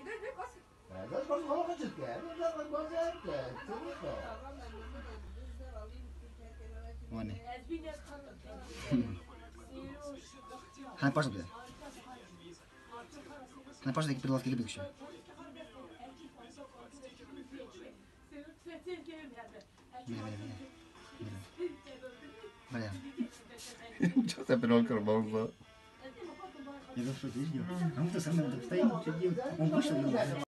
One. Han pas bir. Han pas da ki biraz gelip bakıyor. Vaya. Yo sé, pero el hermoso. Yo lo soy yo. Vamos a hacer una entrevista y un gusto.